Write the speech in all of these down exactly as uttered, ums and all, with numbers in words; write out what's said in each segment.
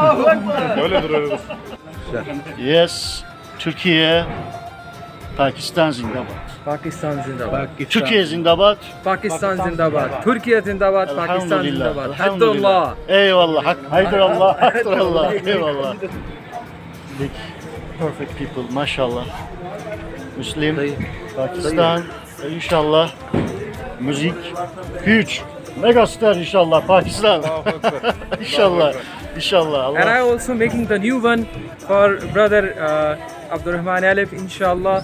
Allahu Ekber. Öyle duruyoruz. Yes, Türkiye, Pakistan zindabad. Pakistan zindabad. Türkiye zindabad. Pakistan zindabad. Türkiye zindabad. Pakistan zindabad. Elhamdülillah. Eyvallah. Hak, haydırallah. Haydırallah. Eyvallah. Big, perfect people. Maşallah. Muslim, Pakistan. İnşallah. Müzik. Huge. Megastar inşallah. Pakistan. İnşallah. İnşallah. Allah. And I also making the new one for brother uh, Abdurrahman Alif, inshallah.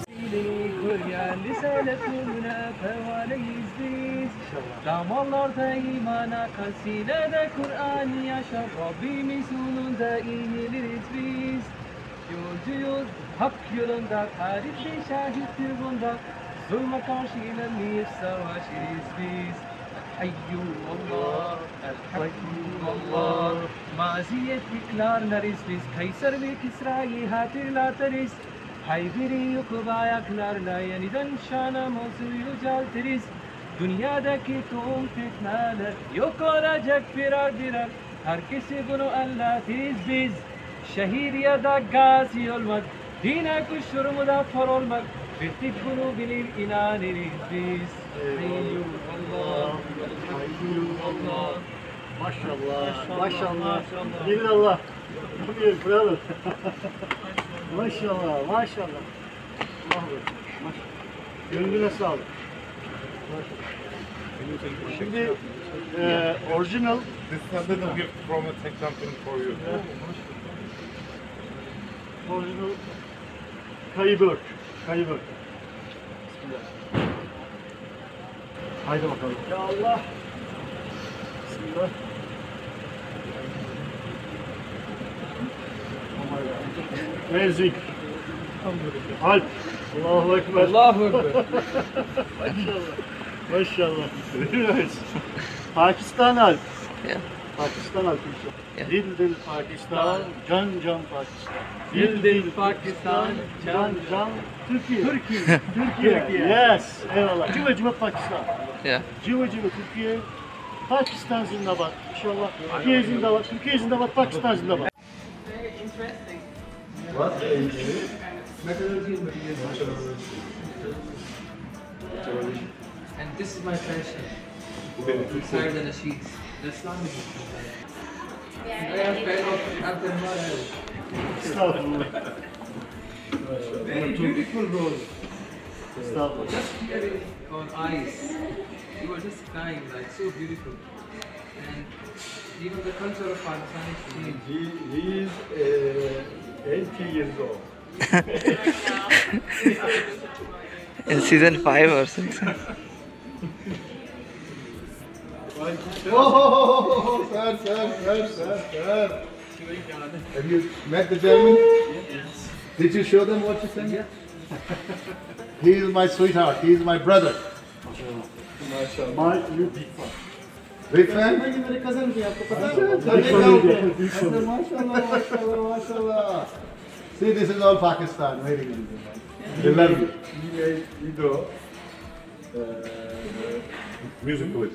Damarlarda imana, kasidede Kur'an yaşa, Rabbimiz yolunda eğiliriz biz. Yolcuyuz hak yolunda, tarihte şahittir bunda, zulme karşı ilerleyip savaşırız biz. Eyyuhallah, el-Hayyuhallah, maziyet diklarlarız biz, Kaysar ve Kisra'yı hatırlatırız. Hayberi yok ayaklarla yeniden şanımızı yüceltiriz. Dünyadaki tüm fitneler yok olacak birer birer. Herkesi bunu anlatırız biz. Şehir ya da gazi olmak, dine kuşurmuda for olmak. Bittik bunu bilir inanırız biz. Eyyuhallah, Eyyuhallah. Maşallah. Maşallah. İllallah. Buyur brother. Maşallah. Maşallah. Maşallah. Gönlüne sağlık. Şimdi e, original This is a little gift from a tech company for you. original kayıbök. Kayıbök. Bismillah. Haydi bakalım. Ya Allah. Bismillah. Müzik. Alp. Allahu Ekber. Allahu Ekber. Maşallah. Maşallah. Very nice. Pakistan Alp. Yeah. Pakistan Alp inşallah. Yeah. Dil dil Pakistan, can can Pakistan. Dil dil Pakistan, Can can Türkiye. Türkiye. Türkiye. Yes. Eyvallah. Cıva cıva Pakistan. Yeah. Cıva cıva Türkiye. Pakistan zindabad. İnşallah. Türkiye zindabad. Türkiye zindabad. Pakistan zindabad. And this is my passion. Inside the nasheeds. The Islamic. I am fan of Abdurrahman Alif. Estağfurullah. Beautiful role. Estağfurullah. Just hearing on eyes. You were just crying, like so beautiful. And even the culture of Pakistan is changed. He, he is uh, eighty years old. In season five or six. Oh, sir, sir, sir, sir, sir. Have you met the gentleman? Yes. Did you show them what you sent? Yeah. He is my sweetheart. He is my brother. My new big fan. Big fan? Big Mashallah, mashallah, mashallah. See, this is all Pakistan waiting in you. They love you. You know, uh, Music please.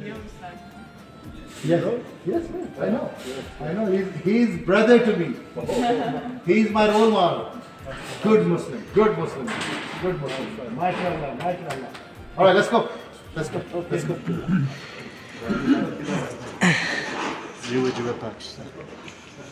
yes, yes, yes, I know. I know. He's, he's brother to me. He's my role model. Good Muslim, good Muslim, good Muslim. MashaAllah, MashaAllah. All right, let's go. Let's go. Let's go. Cıva cıva Pakistan.